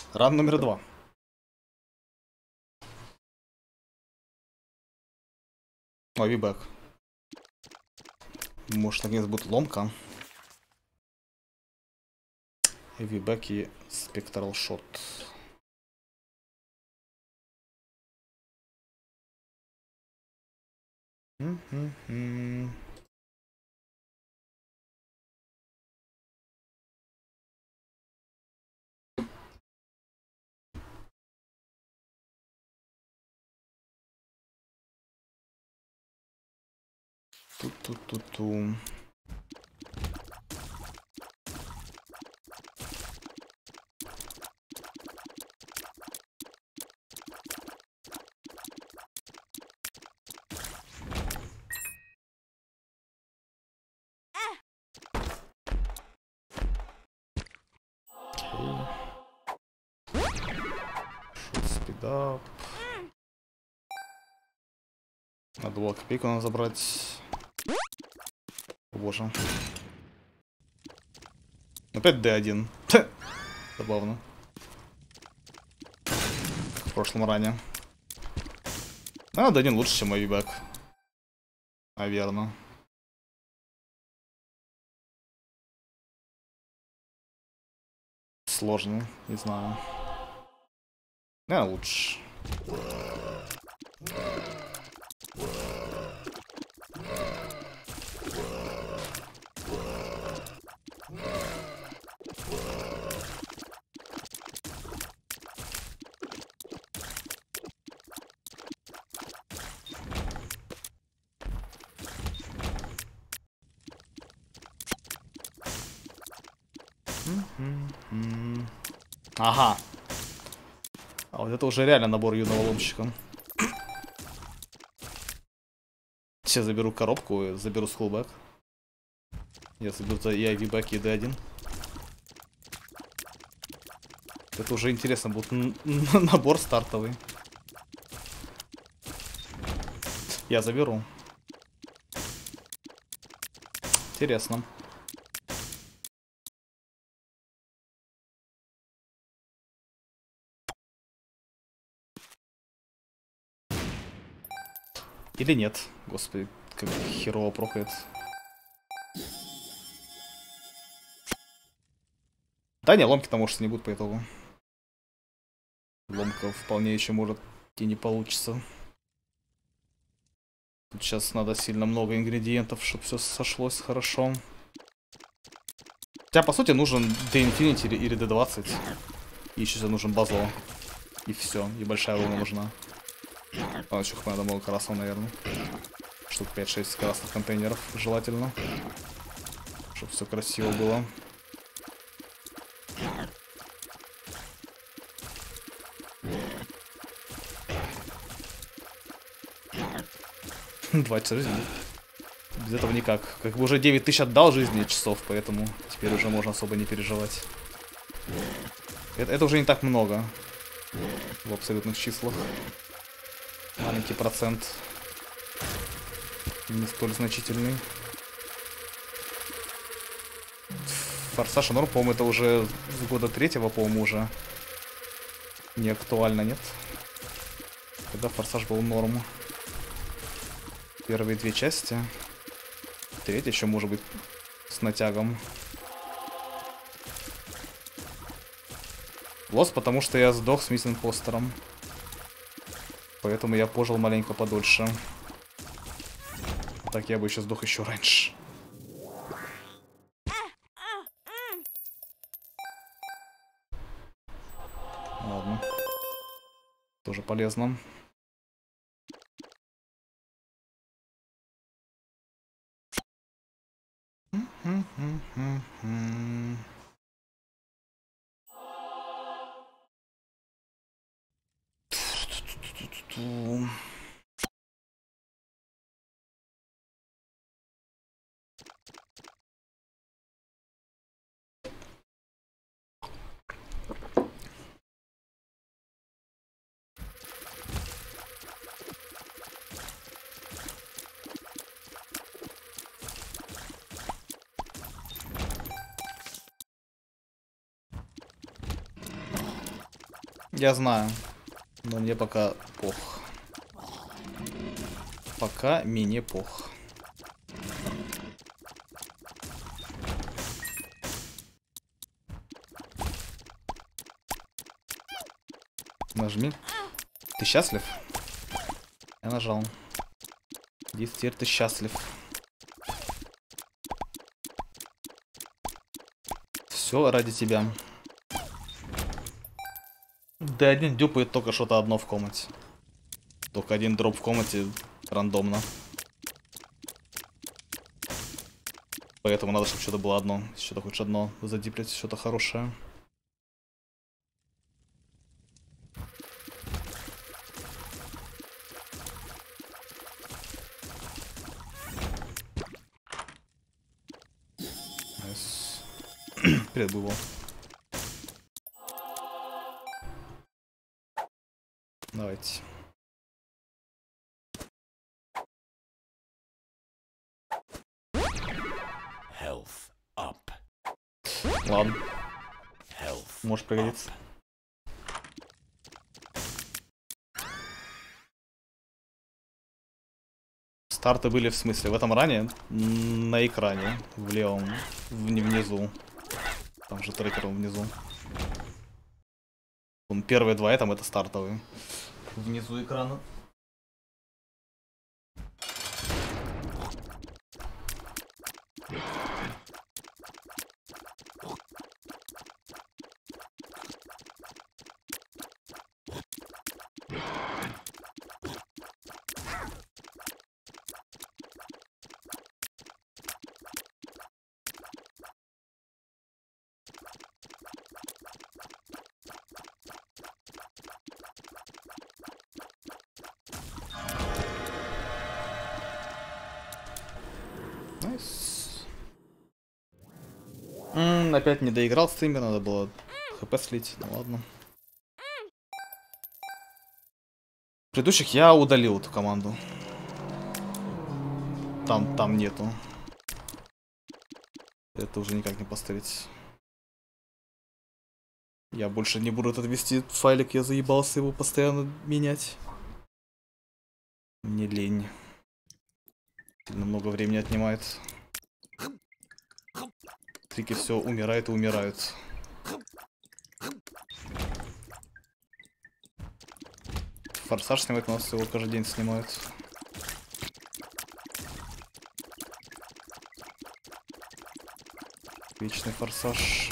Ран номер 2. Ой, вибэк. Может, наконец будет ломка. Вибэк и спектрал шот. Ту-ту-ту-ту. Спидап. Надо было копейку надо забрать. О, боже. Опять D1. Забавно. Как в прошлом ране. А, D1 лучше, чем мой вибэк. Наверно. Сложно, не знаю. Лучше. Ага. А вот это уже реально набор юного ломщика. Сейчас заберу коробку, заберу скулбэк. Я заберу и IV-бэк, и D1. Это уже интересно будет набор стартовый. Я заберу. Интересно. Или нет? Господи, как херово прокает. Да не, ломки-то может не будет по итогу. Ломка вполне еще может и не получится. Тут сейчас надо сильно много ингредиентов, чтобы все сошлось хорошо. Хотя, по сути, нужен D-Infinity или D20. И еще нужен базо. И все, и большая руна нужна. А, еще надо много красного, наверное. Штук 5-6 красных контейнеров желательно. Чтобы все красиво было. Два часа жизни. Без этого никак. Как бы уже 9000 отдал жизни часов, поэтому теперь уже можно особо не переживать. Это уже не так много. В абсолютных числах. Маленький процент. Не столь значительный. Форсаж норм, по-моему, это уже с года 3-го, по-моему, уже не актуально, нет? Когда форсаж был норм. Первые 2 части. 3-я еще может быть с натягом. Лос, потому что я сдох с миссинг постером. Поэтому я пожил маленько подольше. Так я бы еще сдох еще раньше. Ладно. Тоже полезно. Я знаю. Но мне пока пох. Пока мне пох. Нажми. Ты счастлив? Я нажал. Здесь теперь ты счастлив. Все ради тебя. Да один дюпает только что-то одно в комнате. Только один дроп в комнате рандомно. Поэтому надо, чтобы что-то было одно. Что-то хоть одно задиплить, что-то хорошее. Найс. Привет, Бубо. Давайте. Ладно. Может пригодиться. Старты были в смысле? В этом ране? На экране. В левом. Внизу. Там же трекер внизу. Первые два там это стартовые. Внизу экрана. Найс. Опять не доиграл стример, надо было хп слить, ну ладно. Предыдущих я удалил эту команду. Там нету. Это уже никак не поставить. Я больше не буду этот вести файлик, я заебался его постоянно менять. Мне лень. Сильно много времени отнимает. Трики все умирают и умирают. Форсаж снимать, у нас его каждый день снимают. Вечный форсаж.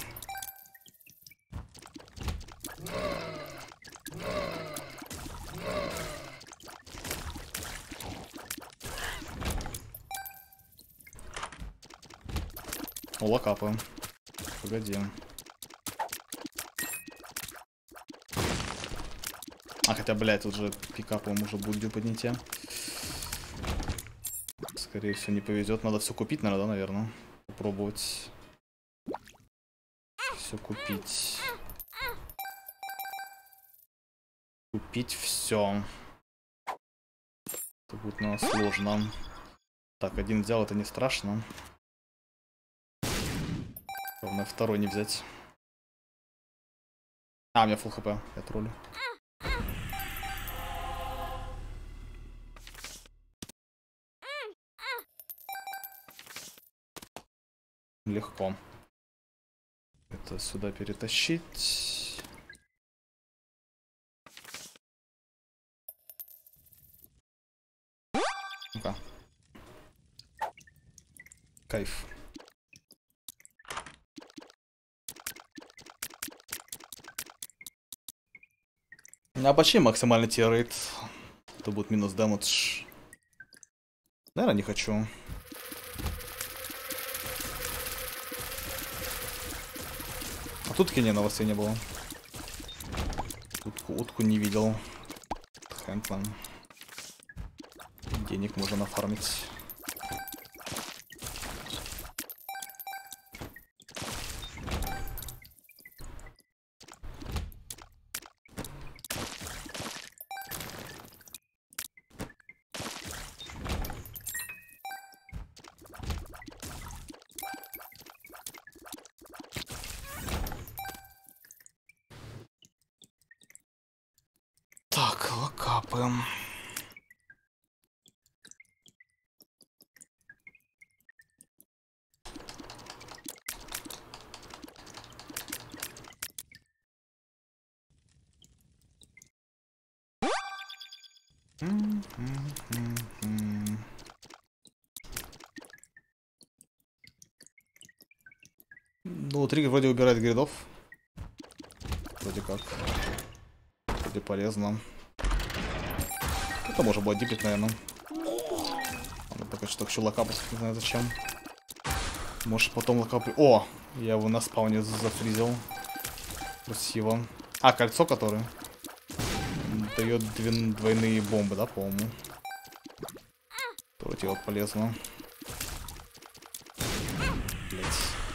О, локапаем. Погоди. А, хотя, блядь, тут же пикапом уже будет поднятие. Скорее всего, не повезет. Надо все купить, наверное. Попробовать. Все купить. Купить все. Это будет, наверное, сложно. Так, один взял, это не страшно. Главное, второй не взять. А, у меня фулл хп, я троллю. Легко. Это сюда перетащить. Ну-ка. Кайф. А почти максимальный тиррейт. Это будет минус дэмэдж. Наверное, не хочу. А тут таки новостей не было. Утку не видел. Хэнтлан. Денег можно нафармить. Локапы. Ну, триггер вроде убирает гридов. Вроде как. Вроде полезно. Это можно было диплить, наверное. Надо пока что хочу локапать, не знаю зачем. Может потом локаплю. О! Я его на спауне зафризил. Красиво. А, кольцо которое дает двойные бомбы, да, по-моему. Вроде вот полезно. Блять.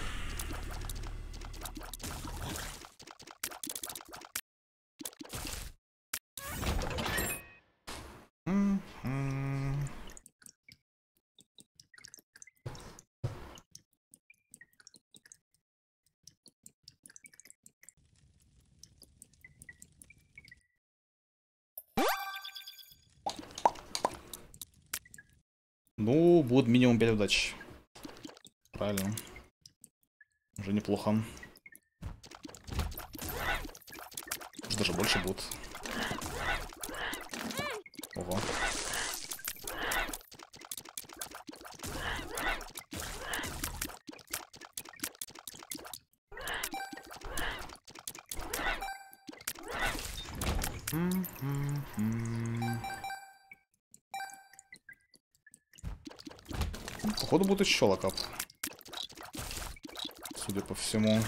Ну, будет минимум 5 удач. Правильно. Уже неплохо. Даже больше будет. Ого. Походу будет еще локап. Судя по всему.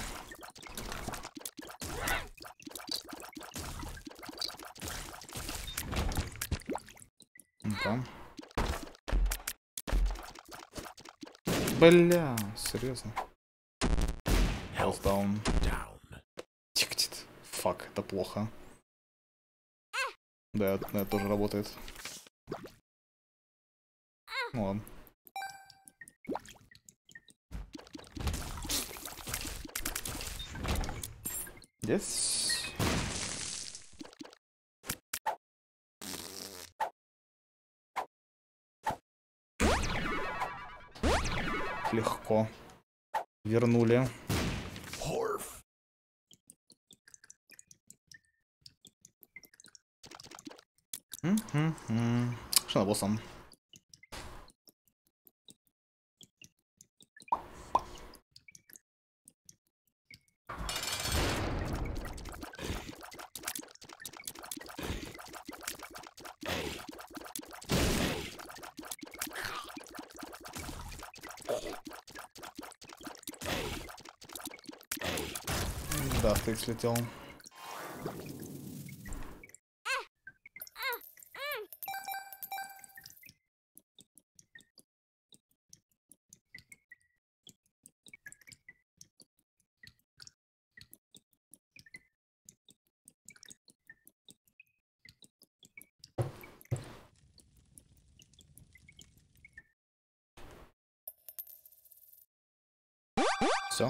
Да. Бля, серьезно. Даун. Тиктит. Фак, это плохо. Да, это тоже работает. Ну ладно. Yes. Легко. Вернули. Что на боссом? Да, ты слетел. Все.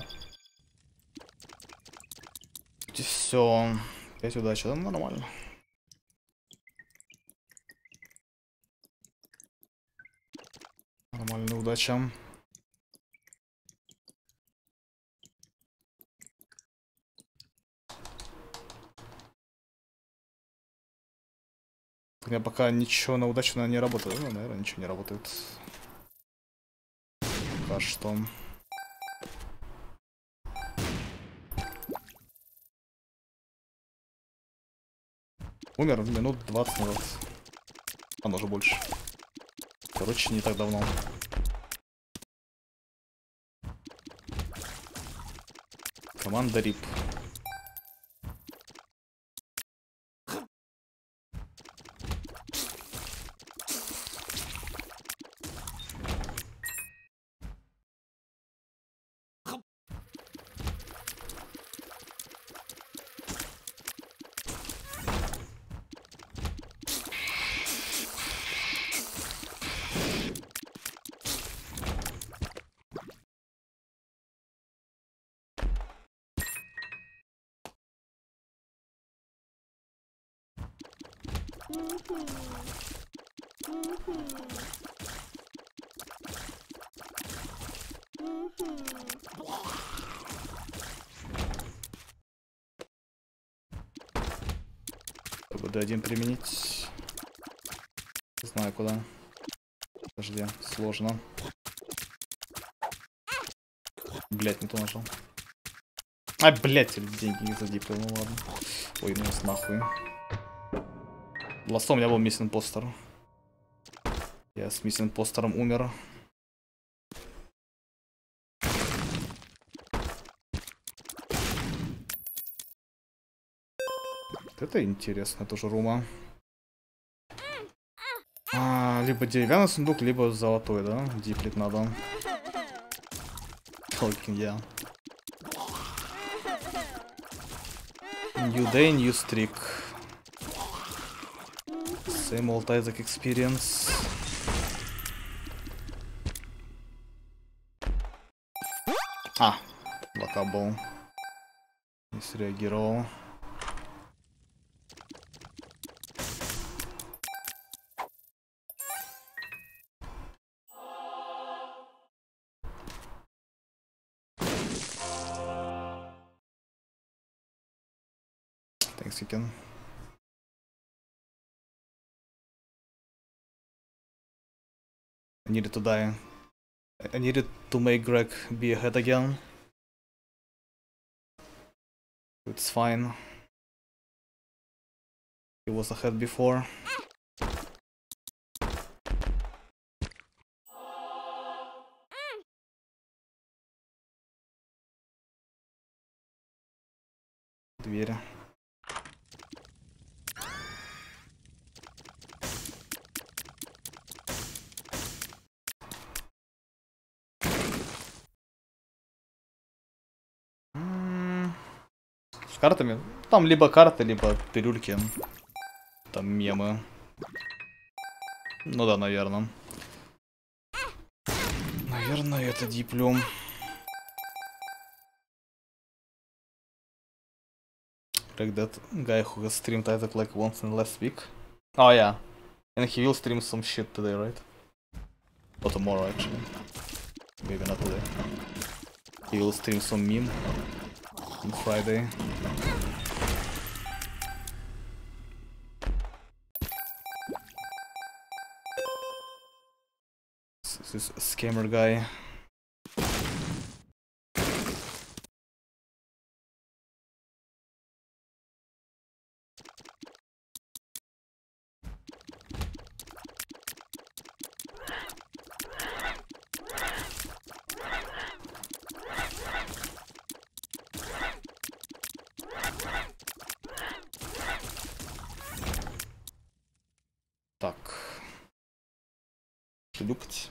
Все. 5 удачи, да, нормально. Нормальная удача. У меня пока ничего на удачу, наверное, не работает. Ну, наверное, ничего не работает. Пока что. Умер минут 20 назад. А может больше. Короче, не так давно. Команда РИП. БД1 применить. Не знаю куда. Подожди, сложно. Блять, не то нажал. Ай, блять, деньги не задиплил, ну ладно. Ой, ну нахуй. Ластом у меня был миссин постер. Я с миссин постером умер. Это интересно, тоже рума. Либо деревянный сундук, либо золотой, да? Диплит надо. Только я. New day, new streak. Same old Isaac experience. Блокап был. Не среагировал. Thanks again. I needed to die. I needed to make Greg be ahead again. It's fine. He was ahead before. Двери. С картами? Там либо карты, либо пилюльки. Там мемы. Ну да, наверное. Наверное, это диплом. Like that guy who has streamed Isaac like once in last week. Oh yeah. And he will stream some shit today, right? Or tomorrow actually. Maybe not today. He will stream some meme on Friday. This is a scammer guy. Так. Шлюпать.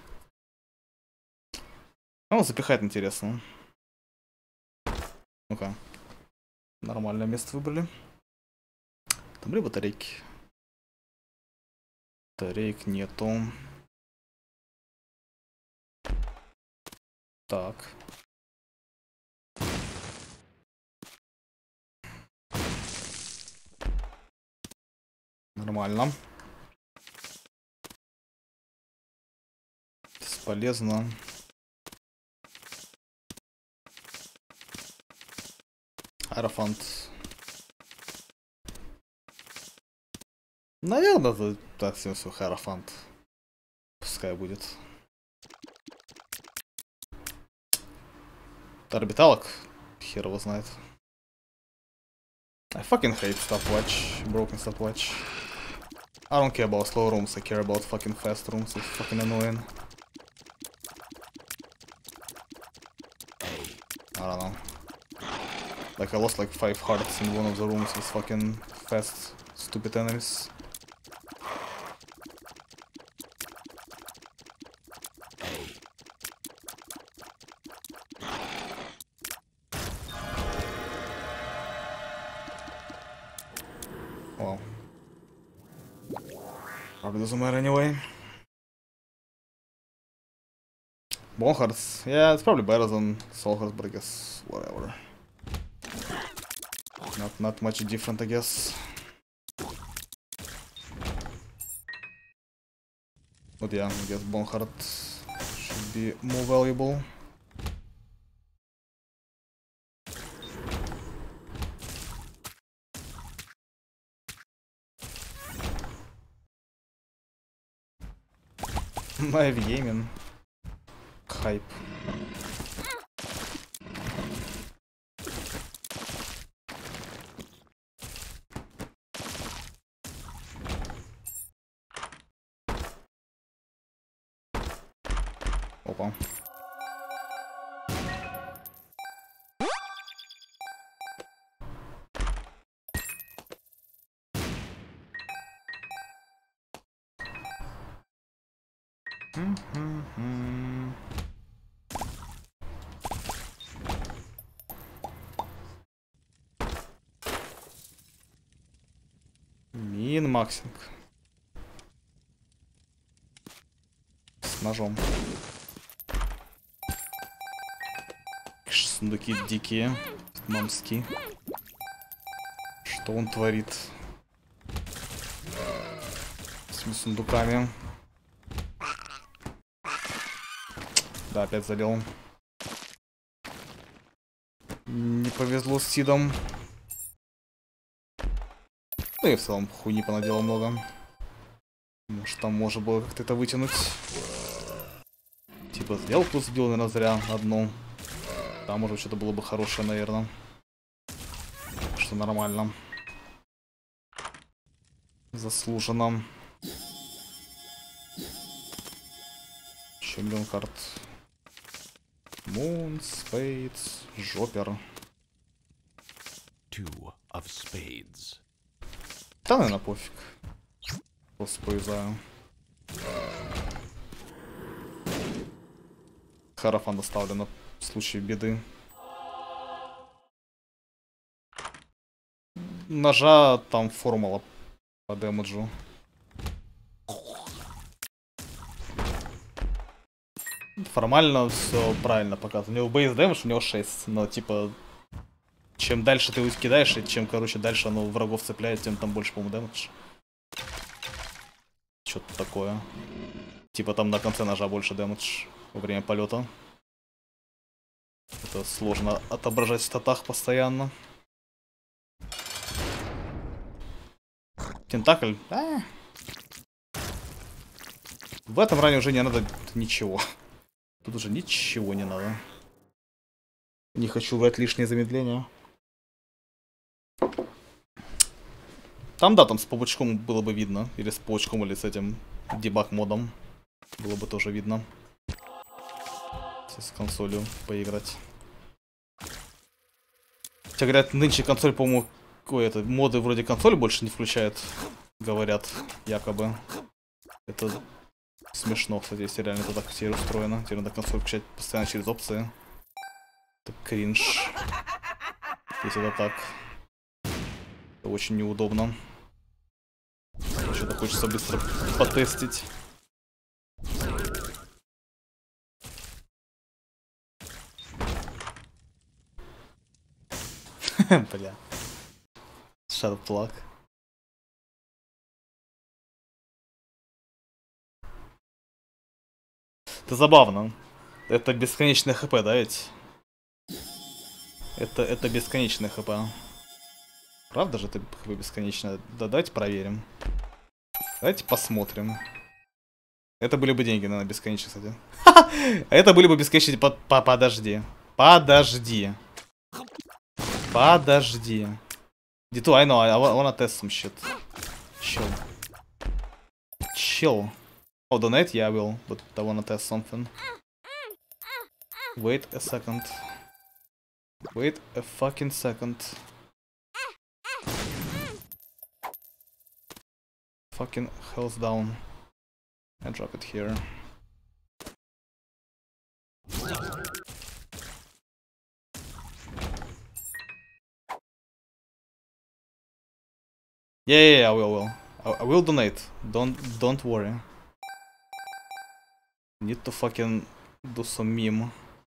Ну, запихать интересно. Ну-ка. Нормальное место выбрали. Там ли батарейки? Батареек нету. Так. Нормально. Бесполезно. Аэрофант. Наверное, это так все Аэрофант. Пускай будет. Орбиталок? Хер его знает. I fucking hate stopwatch. Broken stopwatch. I don't care about slow rooms, I care about fucking fast rooms. It's fucking annoying. I don't know. Like I lost like 5 hearts in one of the rooms with fucking fast, stupid enemies. Well, probably doesn't matter anyway. Bone Hearts, yeah, it's probably better than Soul Hearts, but I guess whatever. Not much different, I guess. But yeah, I guess Boneheart should be more valuable. Live gaming. Хайп. Опа. Мин-максинг. С ножом. Сундуки дикие. Мамски. Что он творит с этими сундуками? Да, опять залил. Не повезло с Сидом. Ну и в целом хуйни понаделал много. Может там можно было как-то это вытянуть. Типа сделку сбил, наверное, зря одну. Там может что-то было бы хорошее, наверное. Что нормально. Заслуженно. Еще миллион карт. Moon, Spades, Жопер. Two of spades. Да, наверное, пофиг. Просто повязаю. Харафан доставлю на случай беды. Ножа там формула по дэмэджу. Формально все правильно показано. У него бейс дэмэдж, у него 6. Но типа, чем дальше ты его кидаешь, и чем, короче, дальше оно врагов цепляет, тем там больше, по-моему, дэмэдж. Что-то такое. Типа там на конце ножа больше дэмэдж во время полета. Это сложно отображать в статах постоянно. Тентакль? В этом ране уже не надо ничего. Тут уже ничего не надо. Не хочу брать лишнее замедление. Там, да, там с паучком было бы видно. Или с паучком, или с этим дебаг-модом. Было бы тоже видно. С консолью поиграть. Хотя, говорят, нынче консоль, по-моему, это моды вроде консоль больше не включает. Говорят, якобы. Это смешно, кстати, если реально это так теперь устроено. Теперь надо консоль включать постоянно через опции. Это кринж. Если это так. Это очень неудобно. Что-то хочется быстро потестить. Бля. Шарплак. Это забавно. Это бесконечное хп, да, ведь? Это бесконечное хп. Правда же это хп бесконечное? Да, давайте проверим. Давайте посмотрим. Это были бы деньги, наверное, бесконечные, кстати. Это были бы бесконечные... Подожди. Подожди. Подожди. Диту, I know, I wanna test some shit. Chill. Chill. Oh, donate? Yeah, I will. But I wanna test something. Wait a second. Wait a fucking second. Fucking health down. And drop it here. Yeah, I will. I will donate. Don't worry. Need to fucking do some meme.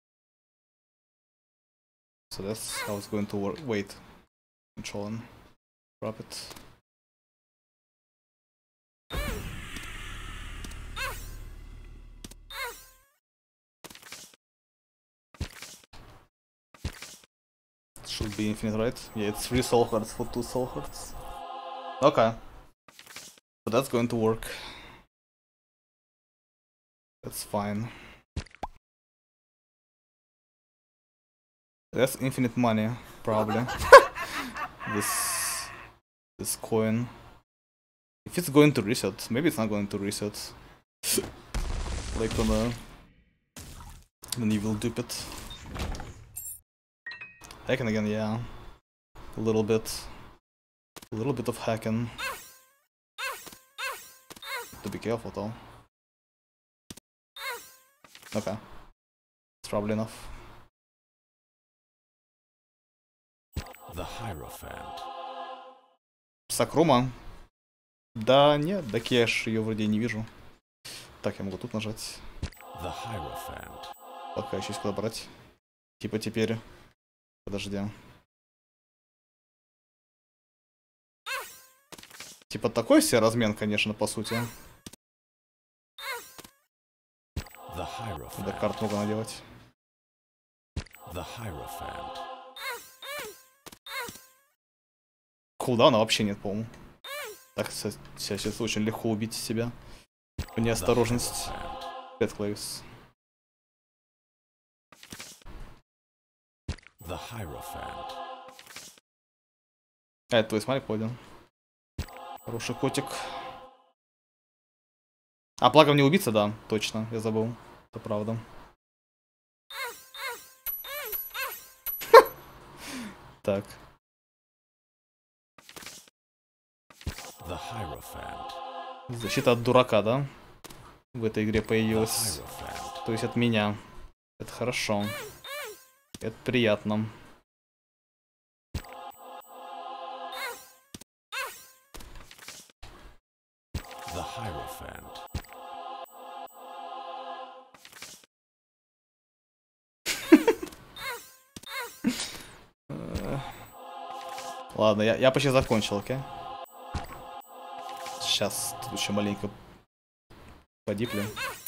So that's how it's going to work. Wait. Control and drop it. Should be infinite, right? Yeah, it's 3 soul hearts for 2 soul hearts. Okay. So that's going to work. That's fine. That's infinite money, probably. This coin. If it's going to reset, maybe it's not going to reset. Like on a... Then you will dupe it. Hacking again, yeah. A little bit. A little bit of hacking. To be careful though. Okay. It's probably enough. The Hierophant. Сакрума? Да нет, так я ж ее вроде не вижу. Так, я могу тут нажать. The Hierophant. Пока еще есть куда брать. Типа теперь... Подожди. Типа такой себе размен, конечно, по сути. The Hierophant. Да, карт много надевать. The Hierophant. Кулдауна вообще нет, по-моему. Так, сейчас очень легко убить себя. Неосторожность. 5 клавис. The Hierophant. А, это твой смайлик понял. Хороший котик. А, плагом не убиться, да, точно, я забыл. Это правда. Так. The Hierophant. Защита от дурака, да? В этой игре The появилась. Hierophant. То есть от меня. Это хорошо. Это приятно. The Hierophant. Ладно, я почти закончил, окей? Сейчас тут еще маленько подиплю.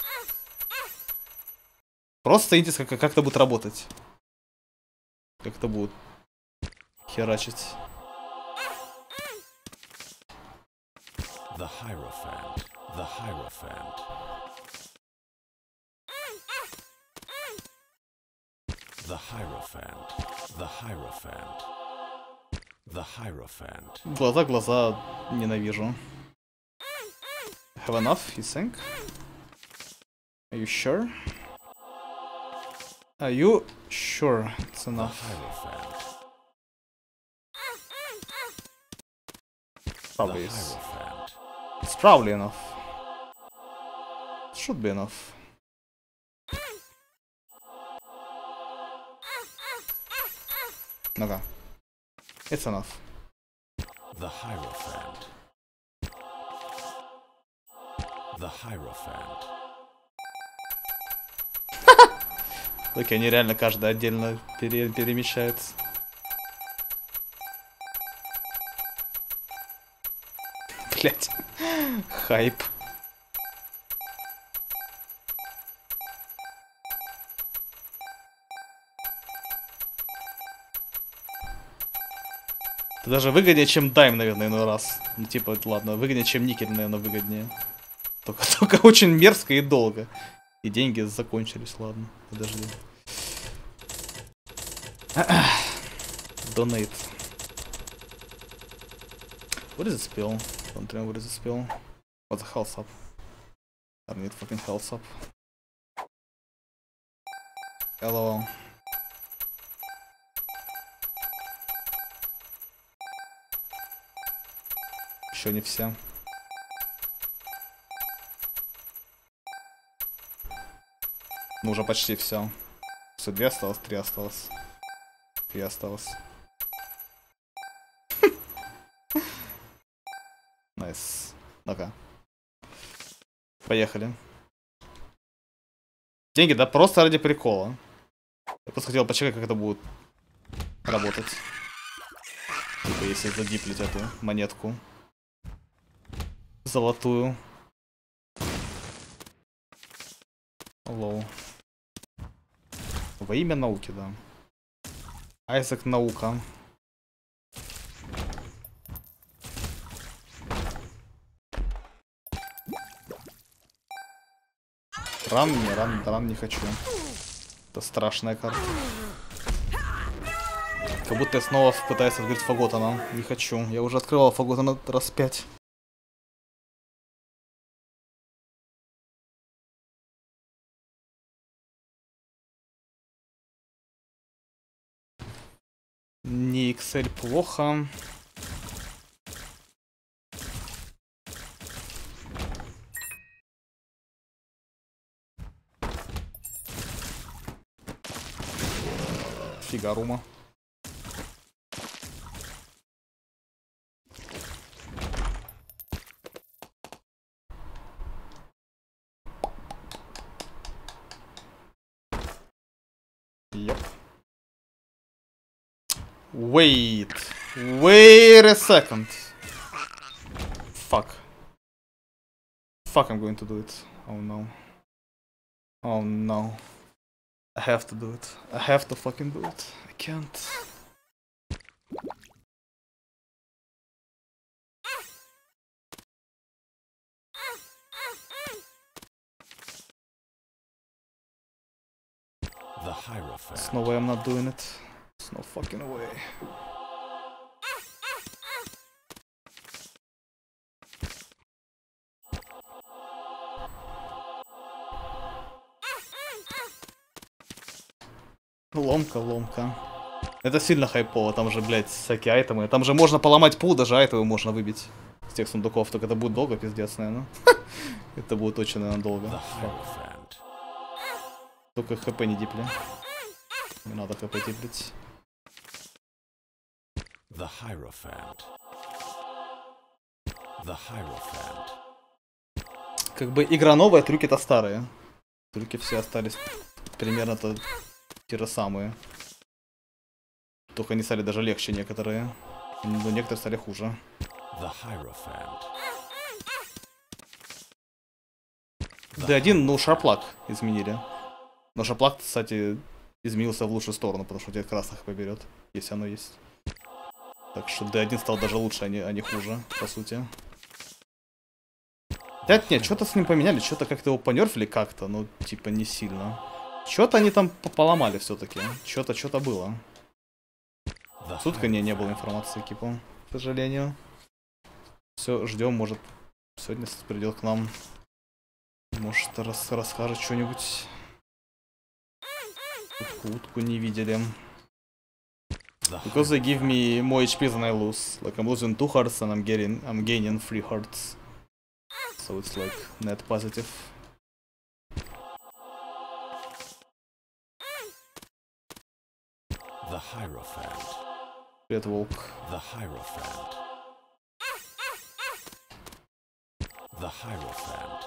Просто стоите, как это будет работать. Как это будет херачить. The Hierophant. The Hierophant. The Hierophant. The Hierophant. The Hierophant. Глаза ненавижу. Have enough, you think? Are you sure? Are you sure it's The enough? Hierophant. Probably The is. Hierophant. It's probably enough. It should be enough. Okay. It's enough. The Hierophant. The Hierophant. Так, они реально каждый отдельно перемещаются. Блять. Хайп. Это даже выгоднее, чем дайм, наверное, иной раз. Ну, типа, ладно, выгоднее, чем никель, наверное, выгоднее. Только очень мерзко и долго. И деньги закончились, ладно. Подожди. Donate. What is it spell? Don't know what is it spell. What's the health up? I need fucking health up. Hello. Еще не все. Ну, уже почти все. Все, 2 осталось, 3 осталось. 3 осталось. Найс. Ну-ка. Поехали. Деньги, да, просто ради прикола. Я просто хотел почекать, как это будет работать. Типа, если задиплить эту монетку. Золотую. Лоу. Во имя науки, да. Айзек наука. Ран не хочу. Это страшная карта. Как будто я снова пытаюсь открыть Фаготана. Не хочу. Я уже открывал Фаготана раз 5. Не Excel плохо. Фигарума. Yep. Wait a second. Fuck, I'm going to do it. Oh no. Oh no. I have to do it. I have to fucking do it. I can't. The Hierophant. There's no way I'm not doing it. There's no fucking way. Ломка. Это сильно хайпово, там же, блядь, всякие айтемы. Там же можно поломать пул, даже айтемы можно выбить с тех сундуков. Только это будет долго, пиздец, наверное. Это будет очень, наверное, долго. Только хп не дипли. Не надо хп диплить. The Hierophant. The Hierophant. Как бы игра новая, трюки-то старые. Трюки все остались примерно-то те же самые. Только они стали даже легче некоторые. Но некоторые стали хуже. The Hierophant. D1, ну, шарплак изменили. Но шарплак, кстати, изменился в лучшую сторону, потому что у тебя красных поберет, если оно есть. Так что D1 стал даже лучше, а не хуже, по сути. Да нет, что-то с ним поменяли, что-то как-то его понерфили как-то, но типа не сильно. Что-то они там поломали все-таки. Что-то было. Сутка не было информации, типа, к сожалению. Все, ждем, может, сегодня придет к нам. Может, расскажет что-нибудь. Утку не видели. Because they give me more HP than I lose. Like I'm losing 2 hearts and I'm gaining 3 hearts. So it's like net positive. The Hierophant. Привет, волк. The Hierophant. The Hierophant.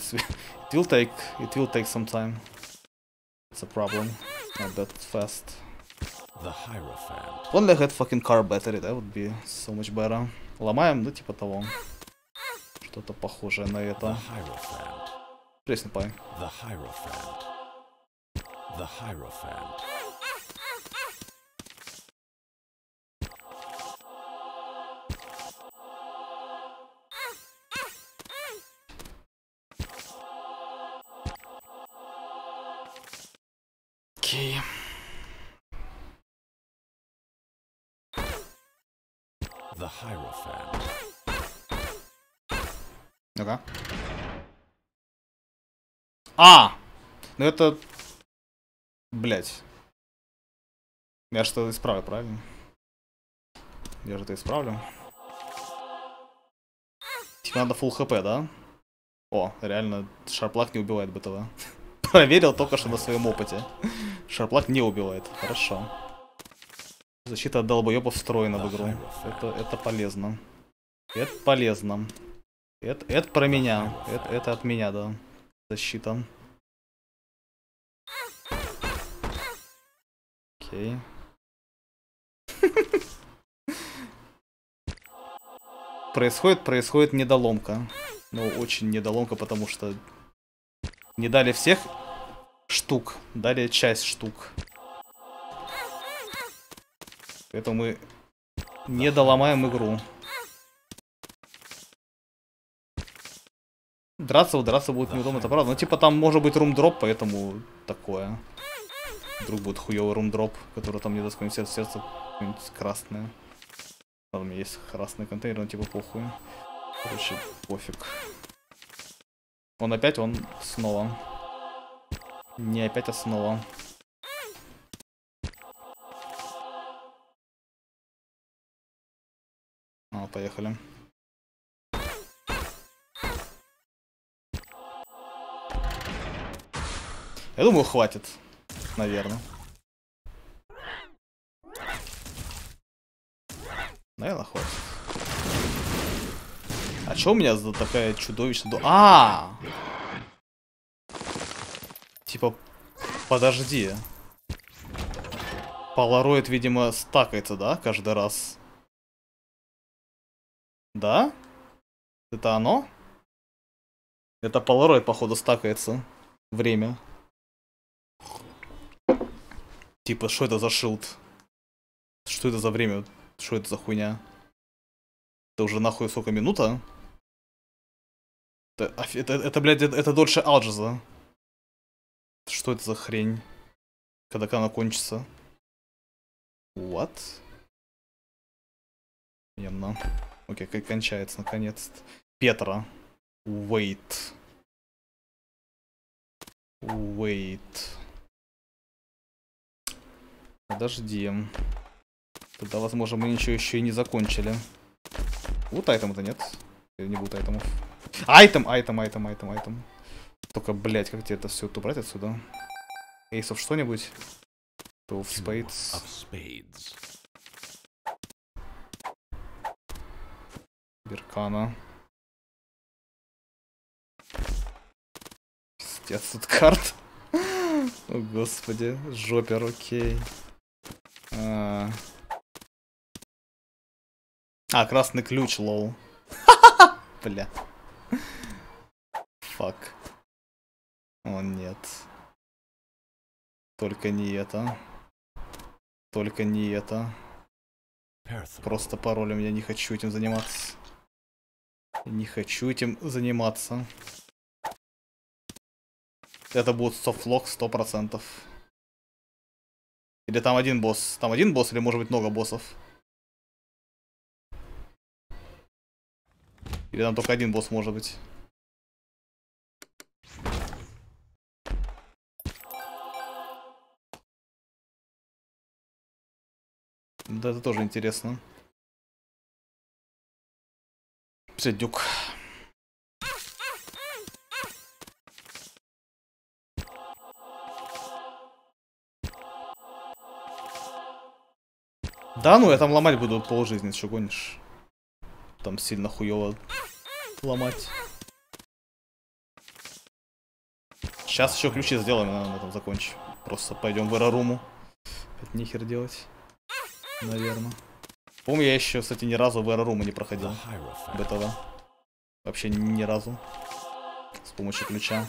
It will take some time. It's a problem. Not that fast. The Hierophant. Only I had fucking car battery, that would be so much better. Ломаем, ну типа того. Что-то похожее на The это. Hierophant. Преснопай. The Hierophant. The Hierophant. Окей. The Hierophant. Ну-ка. А! Ну это... Блять. Я что-то исправлю, правильно? Я же это исправлю. Типа надо full хп, да? О, реально, шарплак не убивает БТВ. Проверил только что на своем опыте. Шарплак не убивает. Хорошо. Защита от долбоебов встроена в игру. Это полезно. Это полезно. Это про меня. Это от меня, да. Защита. Окей. Происходит недоломка. Ну, очень недоломка, потому что не дали всех штук, дали часть штук. Поэтому мы не доломаем игру. Драться будет неудобно, это правда. Ну, типа, там может быть румдроп, поэтому такое. Вдруг будет хуёвый румдроп, который там не даст какое-нибудь сердце какое-нибудь красное. Ладно, у меня есть красный контейнер, но типа похуй. Короче, пофиг. Он опять, он снова. Не опять, а снова. Поехали. Я думаю, хватит. Наверное. Наверное, хватит. А чё у меня за такая чудовищная... Типа, подожди. Полароид, видимо, стакается, да, каждый раз? Да? Это оно? Это полароид, походу, стакается. Время. Типа, что это за шилд? Что это за время? Что это за хуйня? Это уже нахуй сколько, минута? Это блядь, это дольше Алджиза. Что это за хрень? Когда она кончится? What? Емно. Окей, как кончается наконец-то. Петра. Wait. Подожди. Тогда, возможно, мы ничего еще и не закончили. Вот айтем-то нет. Или не будет айтемов. Айтем. Только, блять, как тебе это все убрать отсюда? Эйсов что-нибудь? Two of spades. Беркана. Пиздец, тут карт. О, господи. Жопер, окей. Красный ключ, лол. Бля. Фак. О, нет. Только не это. Только не это. Просто паролем я не хочу этим заниматься. Не хочу этим заниматься. Это будет софтлок 100%. Или там один босс? Там один босс или может быть много боссов? Или там только один босс может быть? Да, это тоже интересно. Дюк. Да, ну я там ломать буду полжизни, что гонишь? Там сильно хуёво ломать. Сейчас еще ключи сделаем, и на этом закончим. Просто пойдем в эроруму. Это нихер делать. Наверное. Помню, я еще, кстати, ни разу в эроруму не проходил. БТВ. Вообще ни разу. С помощью ключа.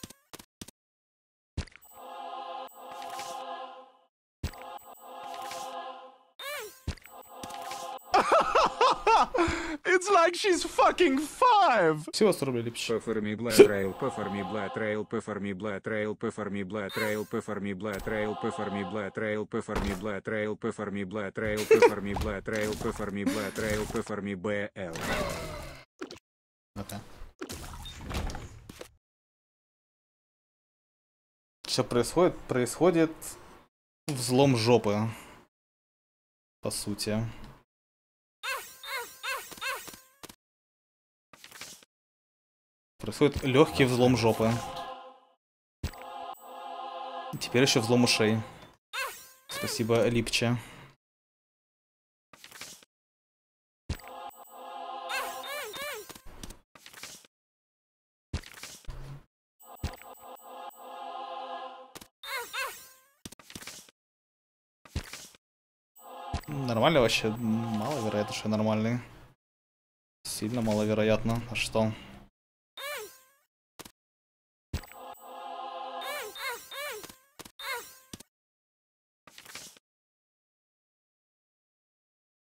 It's like she's fucking 5! Всего 100 рублей липчик. Performe Blood Trail, Performe Blood Trail, Performe Blood Trail, Performe Blood Trail, Performe Blood Trail, Performe Blood Trail, Performe Blood Trail, Performe Blood Trail, Performe Blood Trail, Performe Blood Trail, Performe BL. Okay. Что происходит? Происходит взлом жопы. По сути. Происходит легкий взлом жопы. Теперь еще взлом ушей. Спасибо, Липча. Нормально вообще? Маловероятно, что нормальный. Сильно маловероятно. А что?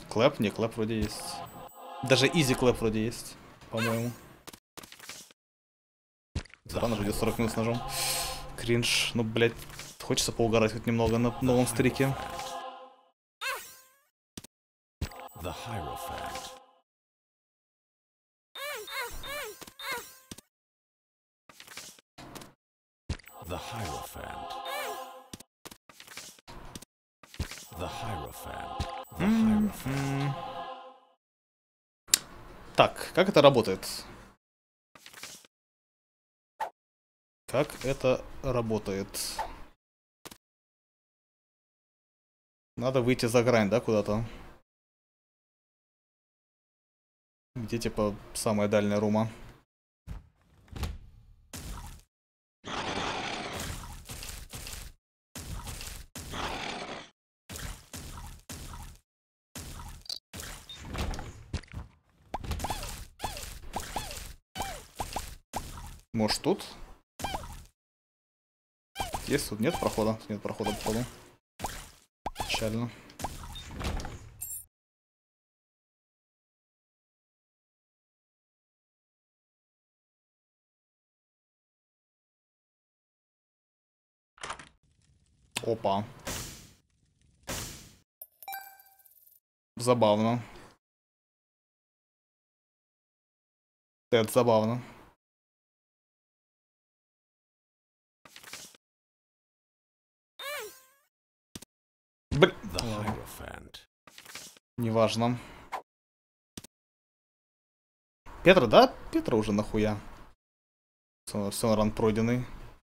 Клэп? Не, клэп вроде есть. Даже изи клэп вроде есть, по-моему. Странно, вроде 40 минут с ножом. Кринж. Ну, блядь, хочется поугарать хоть немного на новом старике. The Hierophant. The Hierophant. The Hierophant. The Hierophant. Так, как это работает? Как это работает? Надо выйти за грань, да, куда-то? Где, типа, самая дальняя рума? Может, тут? Есть тут? Нет прохода? Нет прохода, походу. Печально. Опа. Забавно. Это забавно. Блин. The Hierophant. Неважно. Петра, да? Петра уже нахуя. Все, ран пройденный.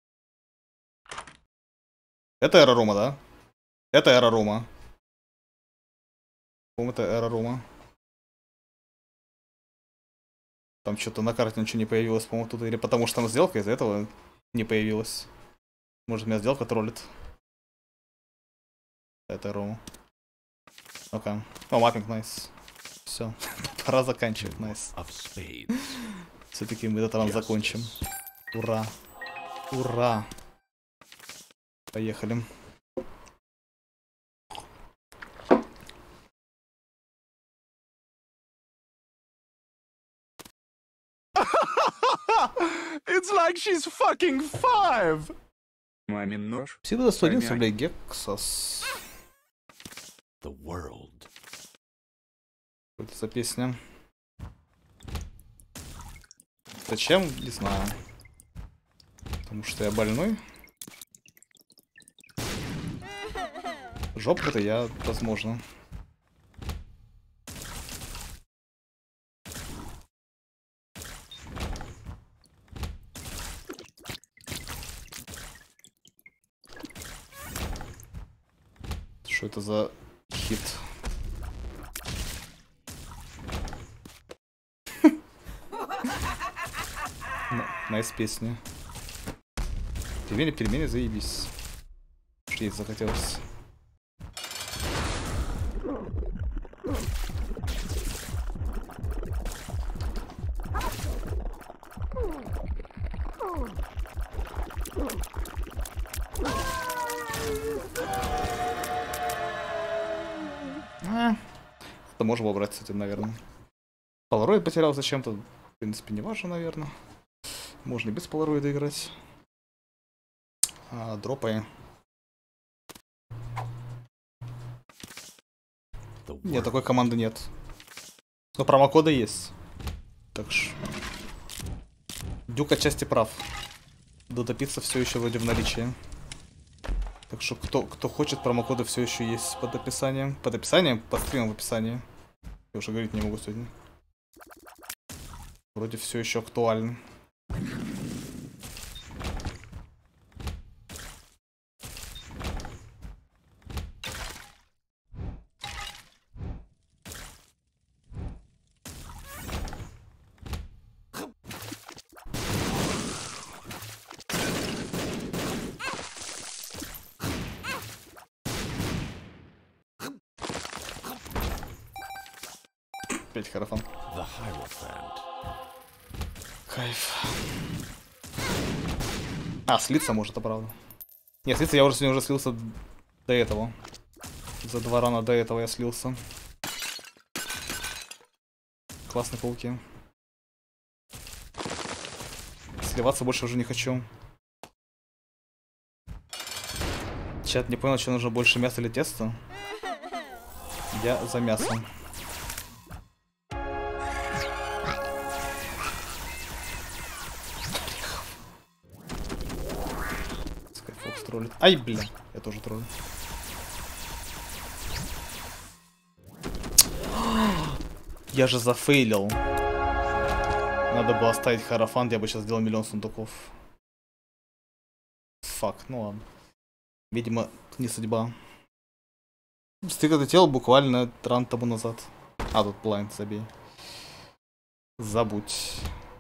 Это эра Рома, да? Это эра Рома. По-моему, это эра Рома. Там что-то на карте ничего не появилось, по-моему, тут. Или потому что там сделка из-за этого не появилась. Может, меня сделка троллит. Это Рома. Ну-ка. О, маппинг, найс. Все. Пора заканчивать, найс. Of spades. Все-таки мы этот ран закончим. Ура. Ура. Поехали. It's like she's fucking 5! Мамин нож. Всегда 111 рублей Гексас. The world. Что это за песня? Зачем? Не знаю. Потому что я больной. Жоп это я, возможно. Что это за хит? Найс песня. Пельмени, заебись. Есть захотелось. Это можно выбрать с этим, наверное. Полароид потерял зачем-то. В принципе, не важно, наверное. Можно и без полароида играть. Дропай. Нет, такой команды нет. Но промокоды есть. Так что... Дюк отчасти прав. Дотопиться все еще вроде в наличии. Так что кто хочет, промокоды все еще есть под описанием. Под описанием? Под стримом в описании. Я уже говорить не могу сегодня. Вроде все еще актуально. Опять харафан. The Hierophant. Кайф. Слиться может, это правда. Не, слиться я уже сегодня слился до этого. За 2 рана до этого я слился. Классные пауки. Сливаться больше уже не хочу. Чат, не понял, что нужно больше мяса или теста. Я за мясом. Скайфокс троллит. Ай, бля, я тоже троллю. Я же зафейлил. Надо было оставить харафан, я бы сейчас сделал 1 000 000 сундуков. Фак, ну ладно. Видимо, не судьба. Стык отлетел буквально ран тому назад. А, тут блайнд, забей. Забудь.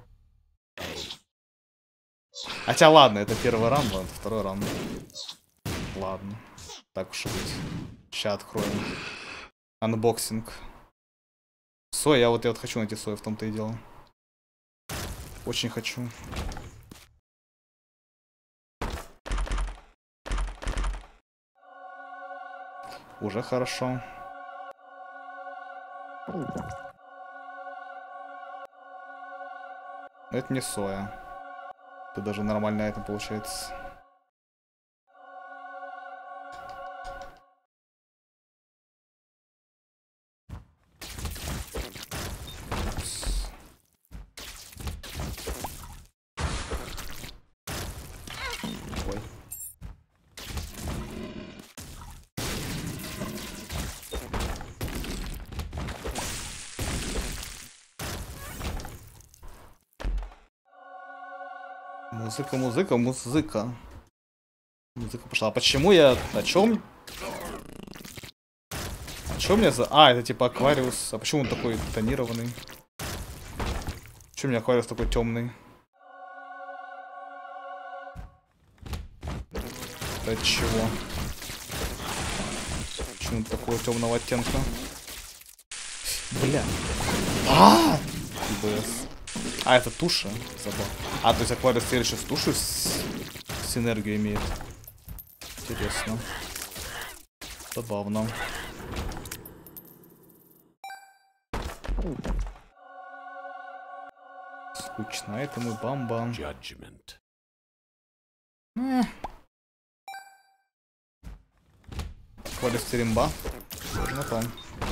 Хотя ладно, это первый ран, ладно, второй ран. Ладно. Так уж и быть. Сейчас откроем. Анбоксинг. Сой, я вот хочу найти Сой, в том-то и дело. Очень хочу. Уже хорошо. Но это не соя. Тут даже нормально это получается. Ой. Музыка, музыка, музыка. Музыка пошла. А почему я... О чем? О чем мне за... А, это типа Аквариус. А почему он такой тонированный? Почему у меня Аквариус такой темный? Это чего? Почему он такого темного оттенка? Бля. ИБС. А, это туша? Забыл. А, то есть Аквариус теперь еще с тушей с энергией имеет. Интересно. Забавно. Скучно, это мы бам-бам. Judgment. Аквариус теперь имба. Ну там.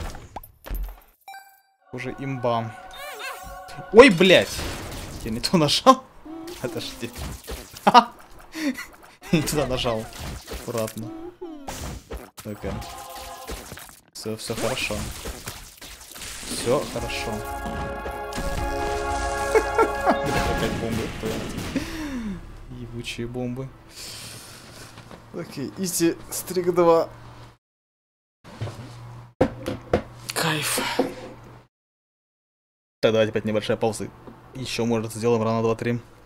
Уже имба. Ой, блядь! Я не то нажал. Подожди. Не туда нажал. Аккуратно. Окей. Все хорошо. Все хорошо. Опять бомбы. Ебучие бомбы. Окей, изи стрик 2. Кайф. Тогда опять небольшая пауза. Еще, может, сделаем рано 2-3.